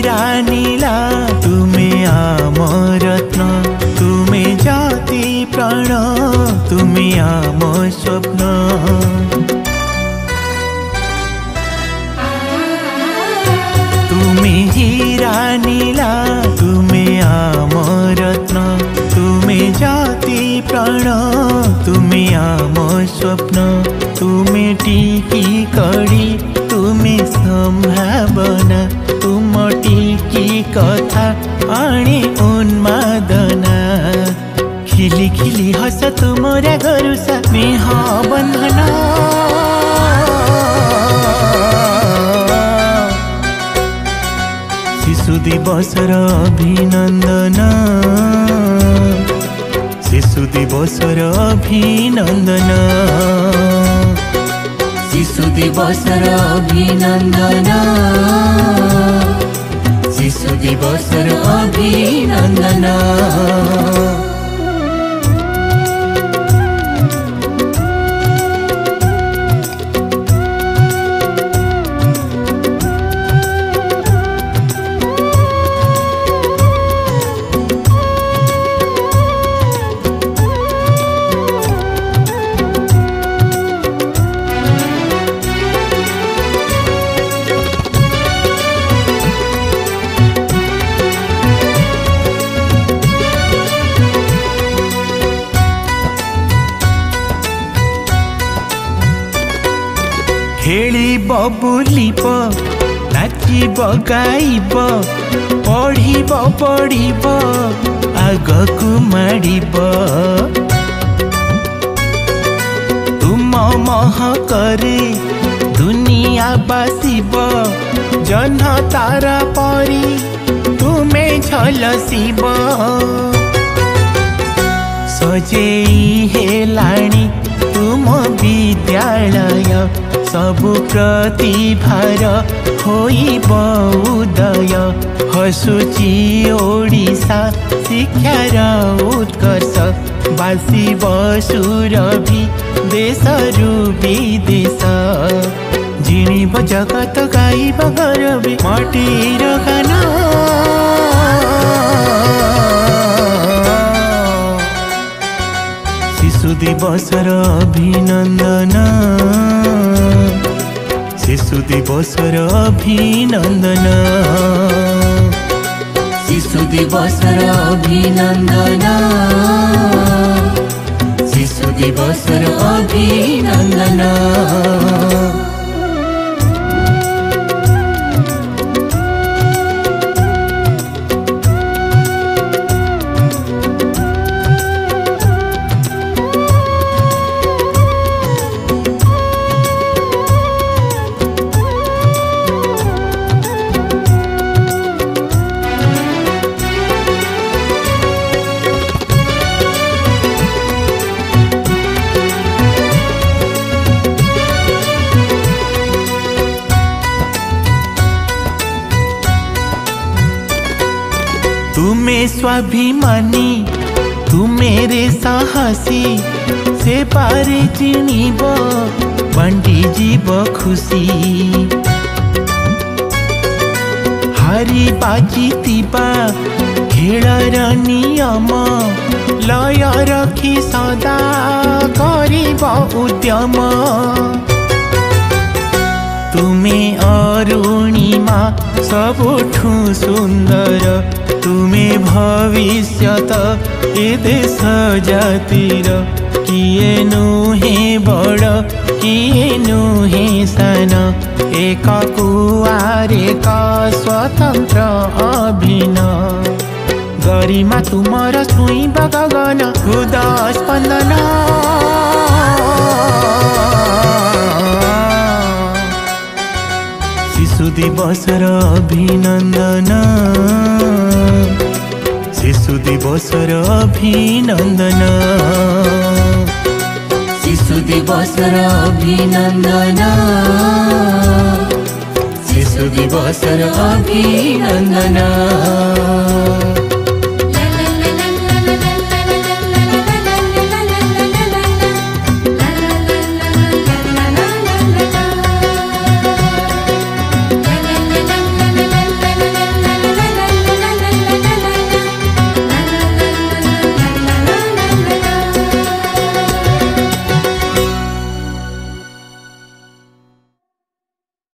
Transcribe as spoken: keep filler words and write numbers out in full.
हीरा नीला तुमे आम रत्न तुमे जाति प्राण तुमे आम स्वप्न तुमे हीरा नीला तुमे आम रत्न तुमे जाति प्राण तुमे आम स्वप्न तुमे टिकी कड़ी तुमे संभावना तुम टिकी कथा आणी उन्मादना खिली खिली हस तुमरा गरुसा स्नेह बंधना शिशु दिवसर अभिनंदन शिशु दिवसर अभिनंदन शिशु दिवसर अभिनंदन शिशु दिवसर अभिनंदन खेलिब बुलिब नाचिब गाइब पढ़िब पढ़िब आगकु माडिब तुम महकरे दुनिया बासिब जनतार परी तुमे झलसिब सजेई हेलाणी तुम विद्यालय सबु प्रतिभार होइब उदय हसुची ओडिशा शिक्षार उत्कर्ष बासिब सुरभि देशरु विदेश जिणिब जगत गाइब गरबे माटीर गान शिशु दिवसर अभिनंदन शिशु दिवसर अभिनंदन शिशु दिवसर अभिनंदन शिशु दिवसर अभिनंदन तुमे स्वाभिमानी तुमे रे साहसी से पारे चिणीब बंटी जीव खुशी हारी बाजी तीबा खेलर नियम लय रखी सदा करिब उद्यम तुमे अरुणिमा सबुठु सुंदर तुमे भविष्यत ए देश जातिर किए नुहे बड़ किए नुहे सान एक कुआर एक स्वतंत्र अभिनय गरिमा तुमर छुईब गगन हृदय स्पंदन शिशु दिवसर अभिनंदन शिशु दिवसर अभिनंदन शिशु दिवसर अभिनंदन शिशु दिवसर अभिनंदन।